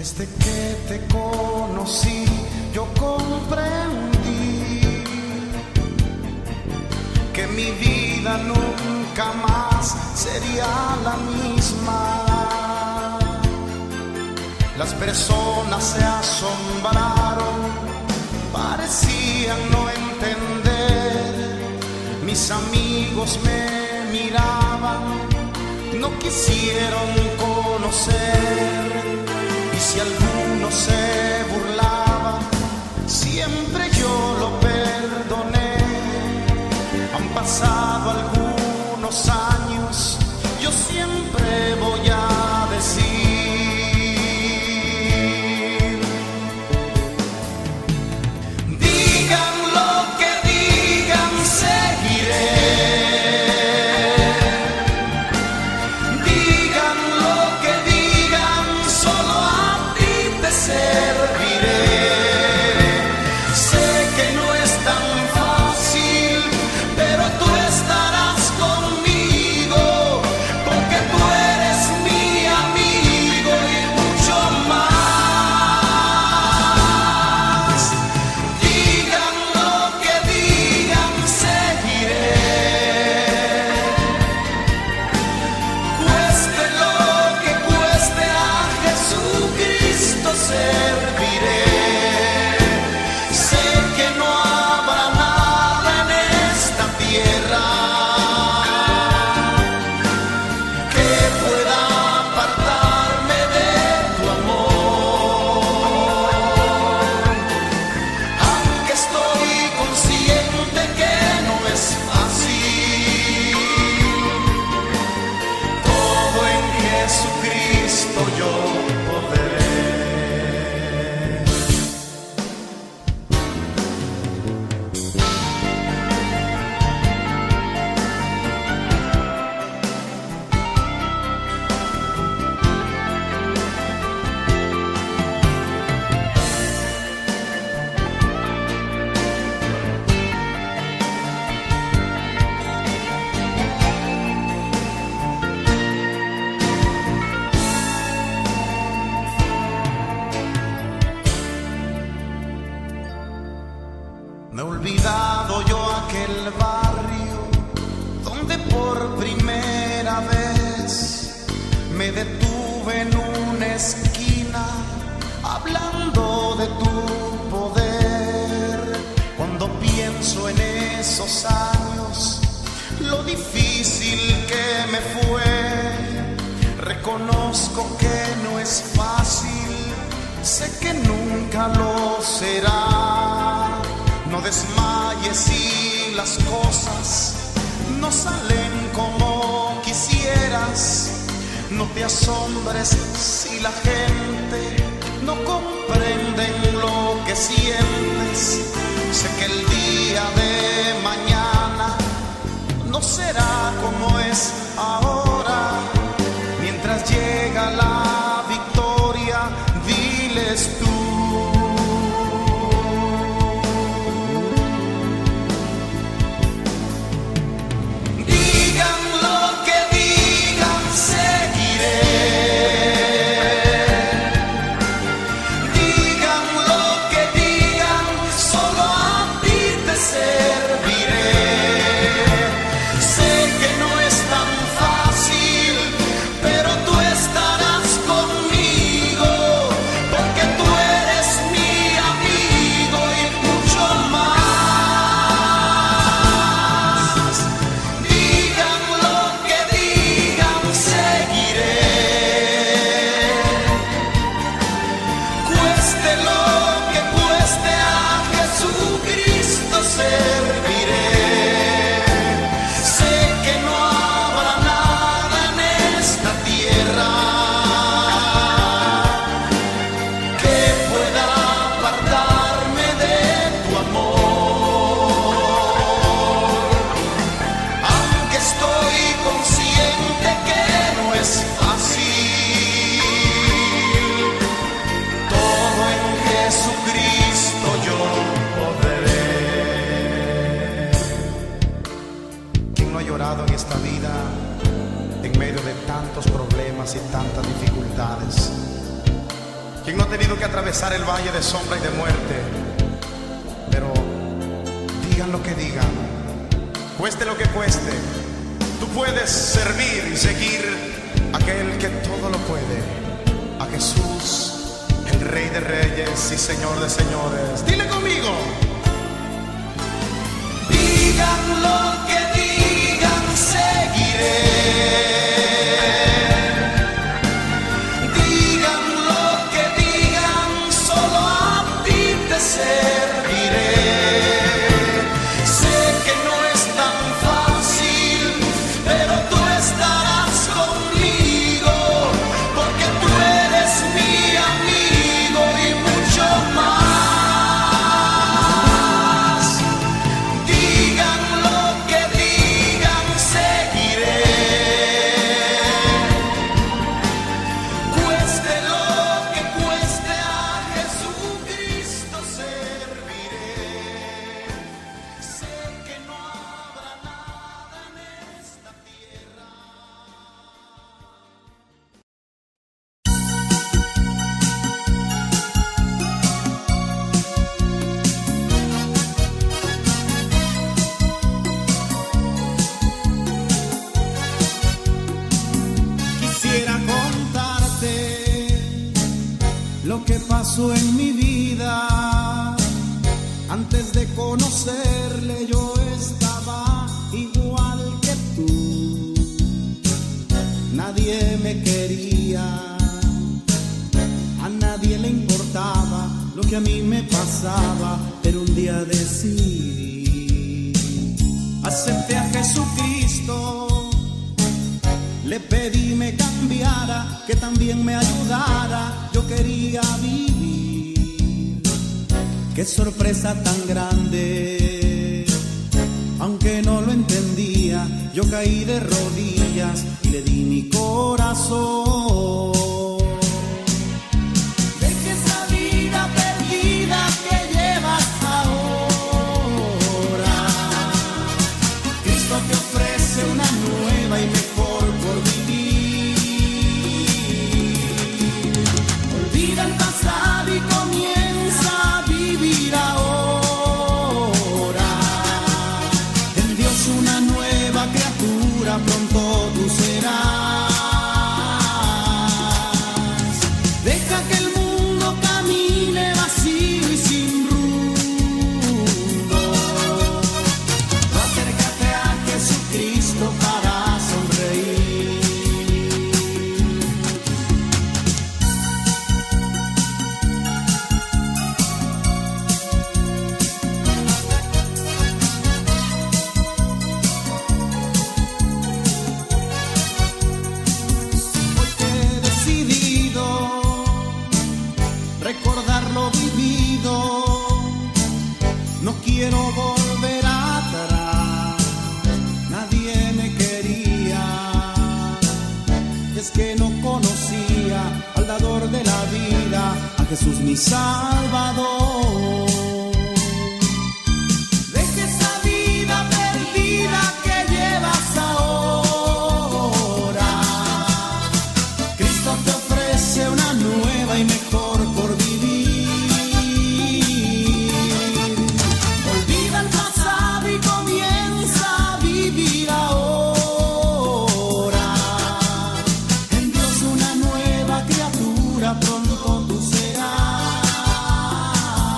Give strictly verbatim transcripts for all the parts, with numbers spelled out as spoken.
Desde que te conocí, yo comprendí que mi vida nunca más sería la misma. Las personas se asombraron, parecían no entender. Mis amigos me miraban, no quisieron conocer. Y si alguno se burlaba, siempre yo lo perdoné. Han pasado algunos años, yo siempre voy a decir: digan lo que digan, seguiré. Digan lo que digan, solo a ti te serviré. Sé que no es tan fácil, pero tú estarás conmigo, porque tú eres mi amigo y mucho más. Digan lo que digan, seguiré. Cueste lo que cueste, a Jesucristo serviré. Sé que no habrá nada en esta tierra que pueda apartarme de tu amor. Aunque estoy consciente que no es fácil, todo en Jesucristo yo podré. No he olvidado yo aquel barrio donde por primera vez me detuve en una esquina hablando de tu poder. Cuando pienso en esos años, lo difícil que me fue, reconozco que no es fácil, sé que nunca lo será. No desmayes si las cosas no salen como quisieras. No te asombres si la gente no comprende lo que sientes. Sé que el día de mañana no será como es ahora. Mientras llega la victoria, diles tú: en esta vida en medio de tantos problemas y tantas dificultades. quien no ha tenido que atravesar el valle de sombra y de muerte. Pero digan lo que digan, cueste lo que cueste, tú puedes servir y seguir a aquel que todo lo puede, a Jesús, el Rey de Reyes y Señor de Señores. Dile conmigo. Digan lo que digan, seguiré. En mi vida, antes de conocerle, yo estaba igual que tú. Nadie me quería, a nadie le importaba lo que a mí me pasaba, pero un día decidí, acepté a Jesucristo, le pedí me cambiara, que también me ayudara. Yo quería vivir, qué sorpresa tan grande. Aunque no lo entendía, yo caí de rodillas y le di mi corazón. Deja esa vida perdida que llevas ahora. Cristo te ofrece una nueva y mejor por vivir. Olvida el pasado y comienza a vivir ahora. En Dios una nueva criatura, pronto tú serás. Deja que el mundo camine vacío y sin rumbo. Acércate a Jesucristo para sonreír. Recordar lo vivido, no quiero volver atrás. Nadie me quería, es que no conocía al dador de la vida, a Jesús mi Salvador. Deja esa vida perdida que llevas ahora. Cristo te ofrece una nueva y mejor por vivir. Olvida el pasado y comienza a vivir ahora. En Dios una nueva criatura, pronto tú serás.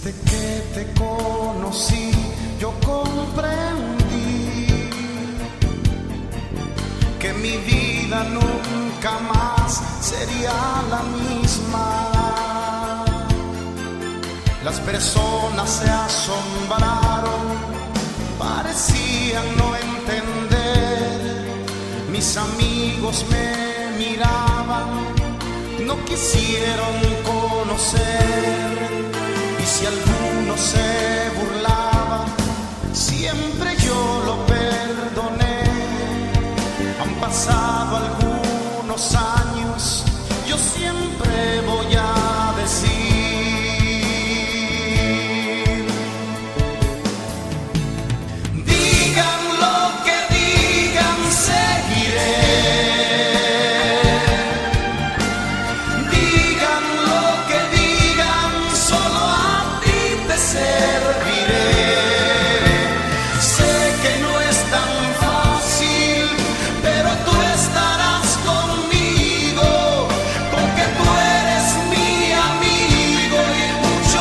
Desde que te conocí, yo comprendí que mi vida nunca más sería la misma. Las personas se asombraron, parecían no entender. Mis amigos me miraban, no quisieron conocer. Y si alguno se burlaba, siempre yo lo perdoné. Han pasado algunos años, yo siempre voy a decir: digan lo que digan, seguiré. Digan lo que digan, solo a ti te serviré. Sé que no es tan fácil, pero tú estarás conmigo, porque tú eres mi amigo y mucho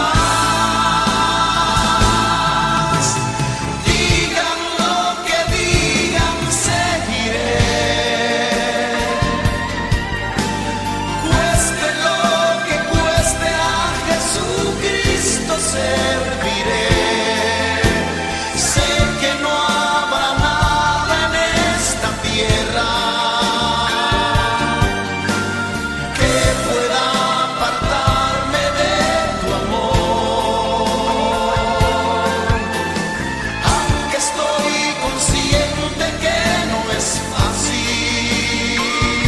más. Digan lo que digan, seguiré. Cueste lo que cueste, a Jesucristo serviré. Sé que no habrá nada en esta tierra que pueda apartarme de tu amor. Aunque estoy consciente que no es fácil,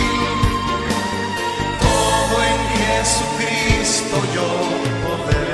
todo en Jesucristo yo podré.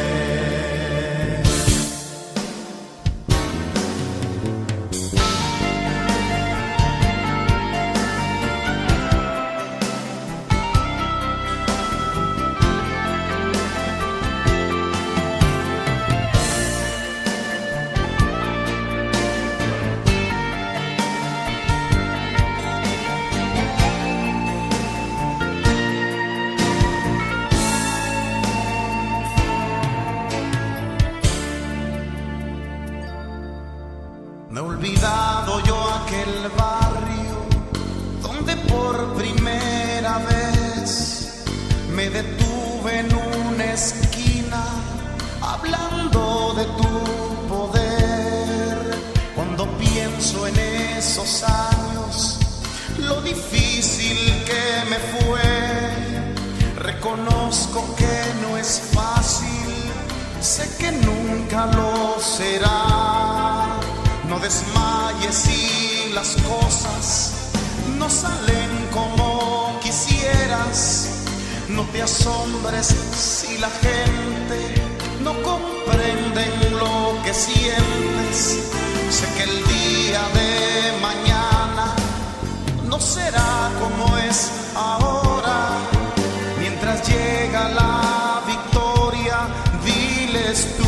No he olvidado yo aquel barrio donde por primera vez me detuve en una esquina hablando de tu poder. Cuando pienso en esos años, lo difícil que me fue, reconozco que no es fácil, sé que nunca lo será. No desmayes si las cosas no salen como quisieras. No te asombres si la gente no comprende lo que sientes. Sé que el día de mañana no será como es ahora. Mientras llega la victoria, diles tú: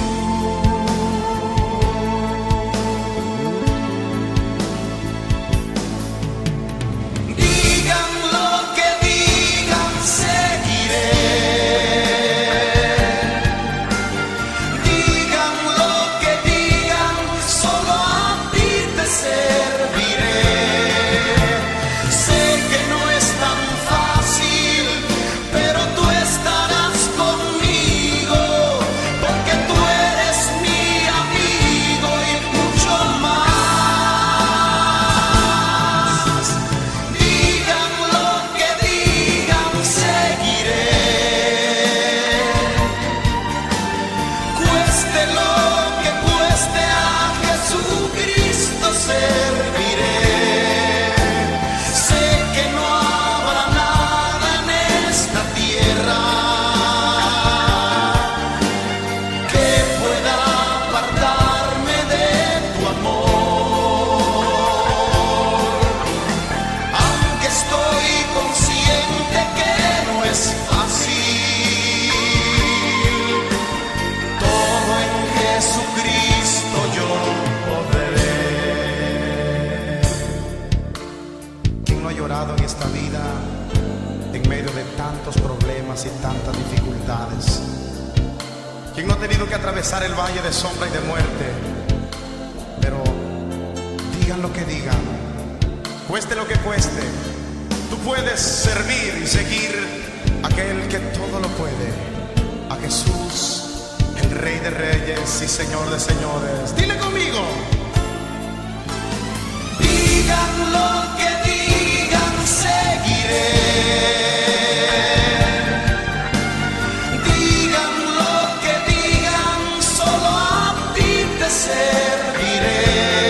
digan lo que digan, seguiré. Digan lo que digan, solo a ti te serviré. Sé que no es tan fácil, pero tú estarás conmigo, porque tú eres mi amigo y mucho más. Digan lo que digan, seguiré. Cueste lo que cueste, a Jesucristo serviré. Sé que no habrá nada en esta tierra que pueda apartarme de tu amor. Aunque estoy consciente que no es fácil, todo en Jesucristo yo podré. ¿Quién no ha llorado en esta vida en medio de tantos problemas y tantas dificultades? quien no ha tenido que atravesar el valle de sombra y de muerte. Pero digan lo que digan, cueste lo que cueste, tú puedes servir y seguir a aquel que todo lo puede, a Jesús, el Rey de Reyes y Señor de Señores. Dile conmigo. Digan lo que digan, seguiré. Serviré.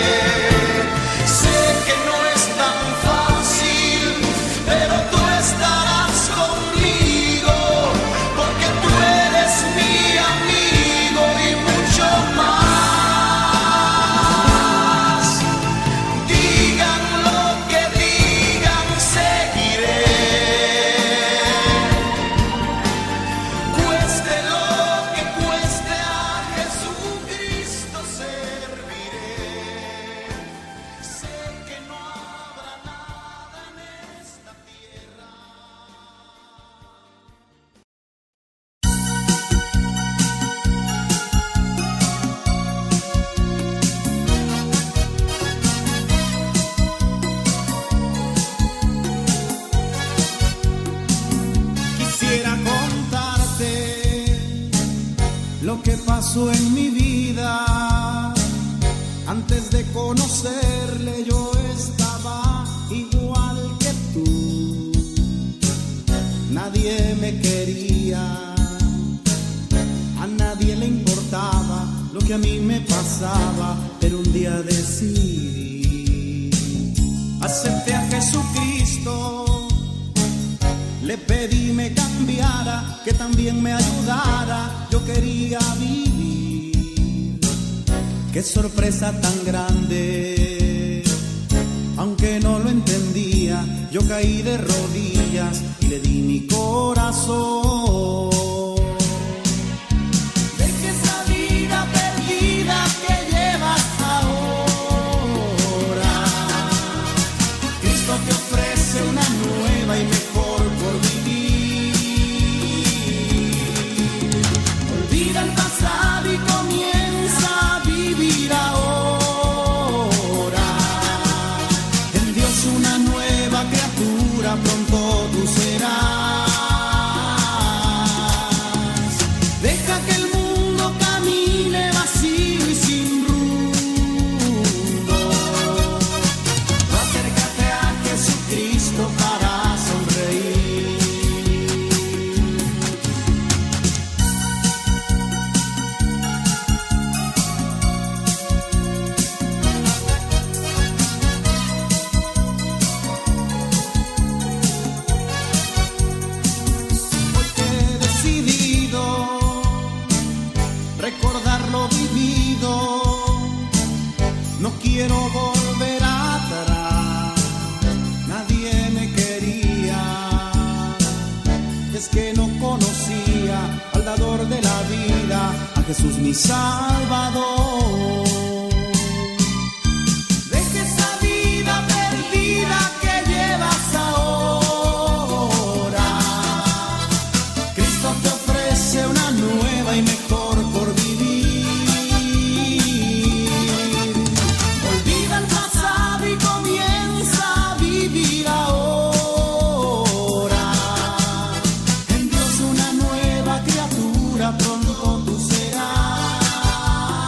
Sé que no es tan fácil, pero tú estarás conmigo, porque tú eres mi amigo y mucho más. Digan lo que digan, seguiré. Cueste lo que cueste, a Jesucristo serviré. Sé que no habrá nada en esta tierra. Quisiera contarte lo que pasó en mi vida. Antes de conocerle yo estaba igual que tú. Nadie me quería, a nadie le importaba lo que a mí me pasaba. Pero un día decidí, acepté a Jesucristo. Le pedí me cambiara, que también me ayudara. Yo quería vivir. Qué sorpresa tan grande. Aunque no lo entendía, yo caí de rodillas y le di mi corazón. Deja esa vida perdida que llevas ahora. Cristo te ofrece una nueva y mejor por vivir. Olvida el pasado y comienza a vivir ahora. En Dios una nueva criatura, pronto tú serás. Deja que el mundo camine vacío y sin rumbo. Acércate a Jesucristo para sonreír. Hoy que he decidido recordar lo vivido, no quiero volver atrás. Nadie me quería, es que no conocía al dador de la vida, a Jesús mi Salvador. Deja esa vida perdida que llevas ahora. Cristo te ofrece una nueva y mejor por vivir. Olvida el pasado y comienza a vivir ahora. En Dios una nueva criatura, pronto tú serás.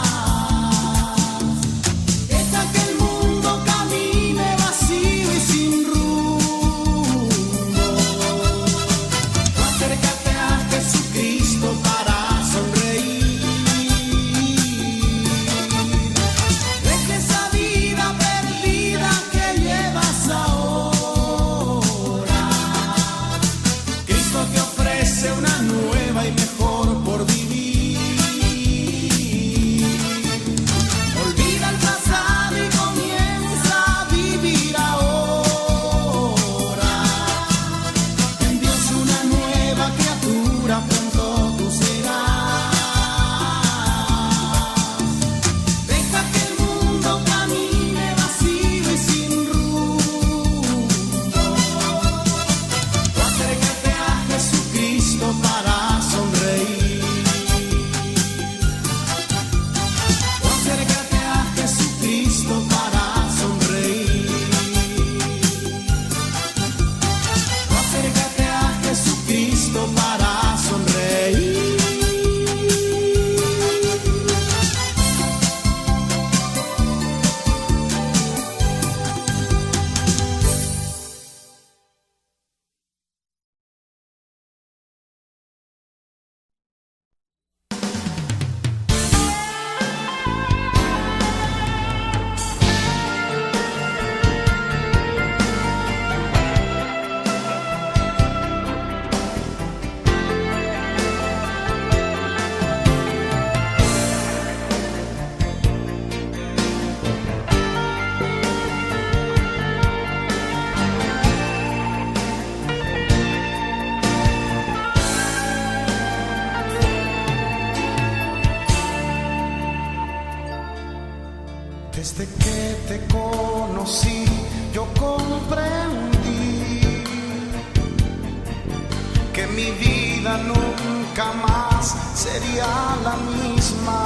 vida nunca más sería la misma.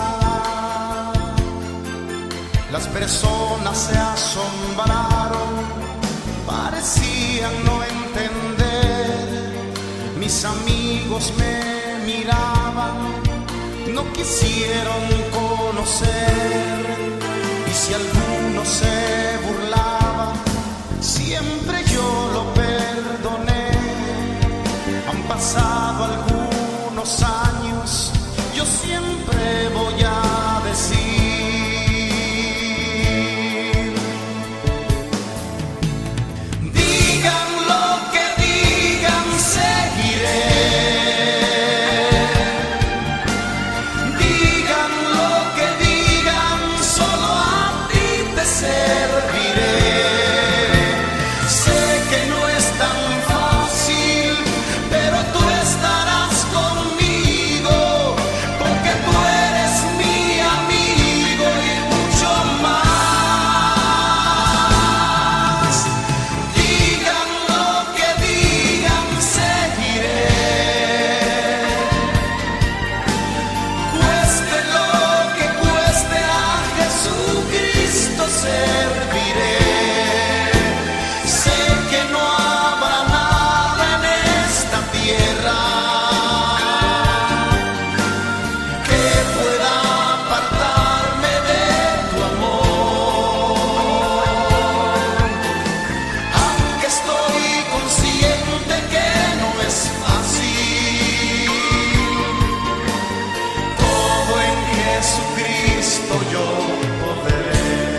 Las personas se asombraron, parecían no entender. Mis amigos me miraban, no quisieron conocer. Y si alguno se burlaba, siempre yo lo perdoné. Han pasado algunos años, yo siempre voy a decir: digan lo que digan, seguiré. Digan lo que digan, solo a ti te serviré. Sé que no es tan fácil, pero tú estarás conmigo, porque tú eres mi amigo y mucho más. Digan lo que digan, seguiré. Cueste lo que cueste, a Jesucristo serviré. Sé que no habrá nada en esta tierra que pueda apartarme de tu amor. Aunque estoy consciente que no es fácil, todo en Jesucristo yo podré.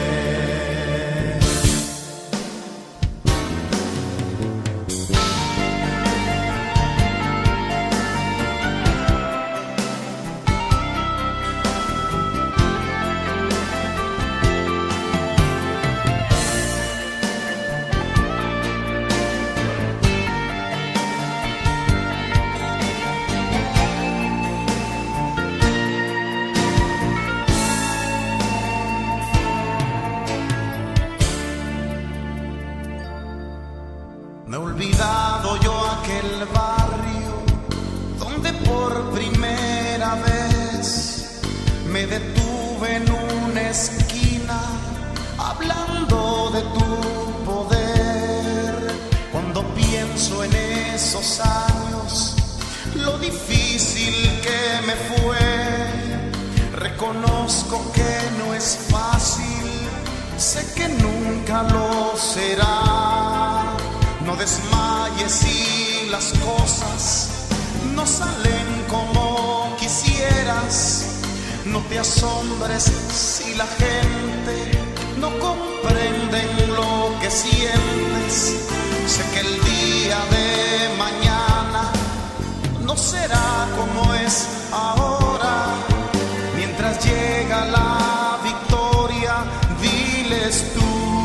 No he olvidado yo aquel barrio donde por primera vez me detuve en una esquina hablando de tu poder. Cuando pienso en esos años, lo difícil que me fue, reconozco que no es fácil, sé que nunca lo será. No desmayes si las cosas no salen como quisieras. No te asombres si la gente no comprende lo que sientes. Sé que el día de mañana no será como es ahora. Mientras llega la victoria, diles tú: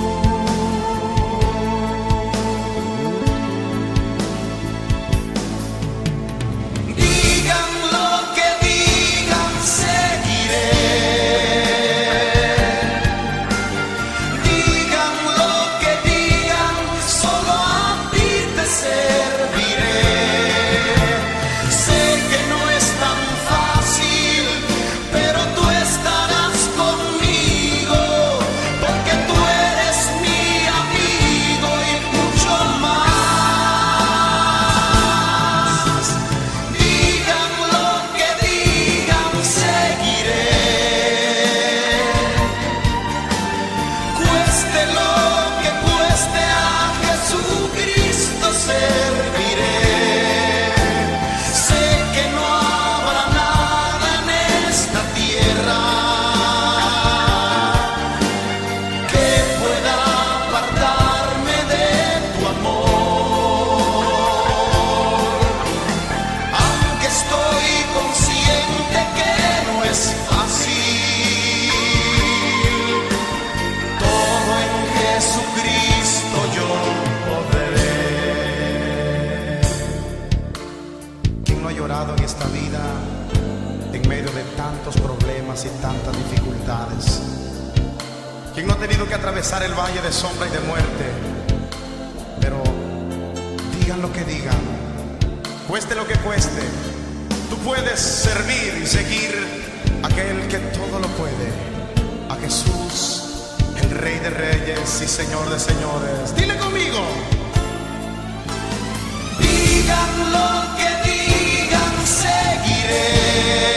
digan lo que digan, seguiré. Digan lo que digan, solo a ti te serviré. Sé que no es tan fácil, pero tú estarás conmigo, porque tú eres mi amigo y mucho más. Digan lo que digan, seguiré. Cueste lo que cueste, a Jesucristo serviré. Sé que no habrá nada en esta tierra que pueda apartarme de tu amor. Aunque estoy consciente que no es fácil, todo en Jesucristo yo podré. ¿Quién no ha llorado en esta vida en medio de tantos problemas y tantas dificultades? ¿Quién no ha tenido que atravesar el valle de sombra y de muerte? Pero digan lo que digan, cueste lo que cueste, tú puedes servir y seguir a aquel que todo lo puede, a Jesús, el Rey de Reyes y Señor de Señores. Dile conmigo. Digan lo que digan, seguiré.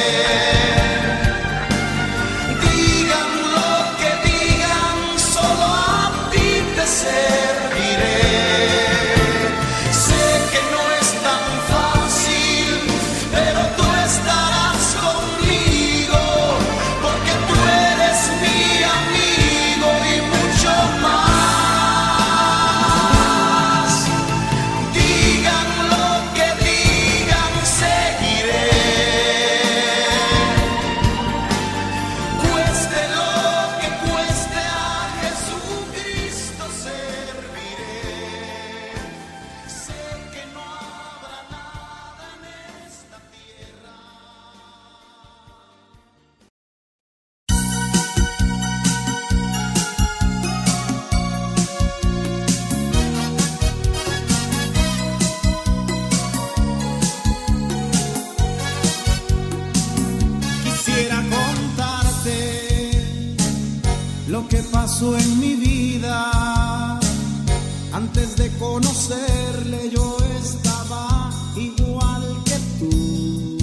En mi vida, antes de conocerle, yo estaba igual que tú.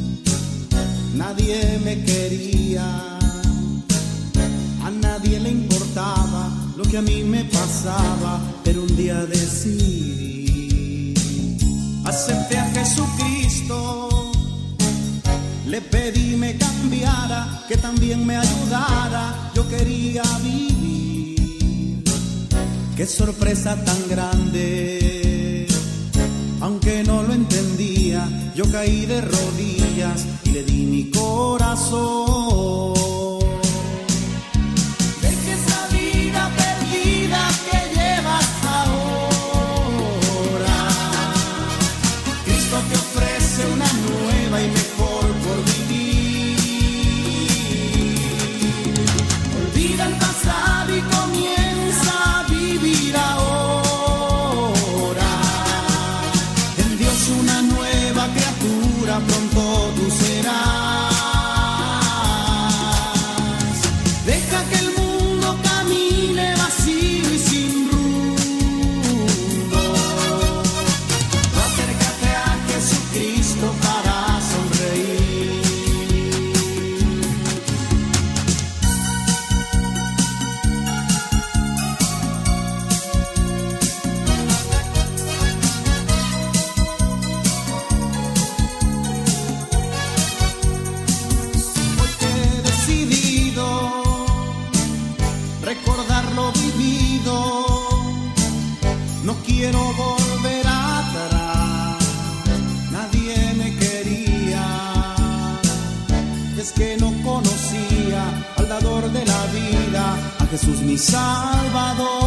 Nadie me quería, a nadie le importaba lo que a mí me pasaba, pero un día decidí, acepté a Jesucristo, le pedí me cambiara, que también me ayudara, yo quería vivir. Qué sorpresa tan grande, aunque no lo entendía, yo caí de rodillas y le di mi corazón. Deja esa vida perdida que llevas ahora. Cristo te ofrece una nueva y mejor por vivir. Olvida el pasado y comienza a vivir ahora. En Dios una nueva criatura, pronto tú serás. Deja que el mundo camine vacío y sin rumbo. Acércate a Jesucristo para sonreír. Recordar lo vivido, no quiero volver atrás. Nadie me quería, es que no conocía al dador de la vida, a Jesús mi Salvador.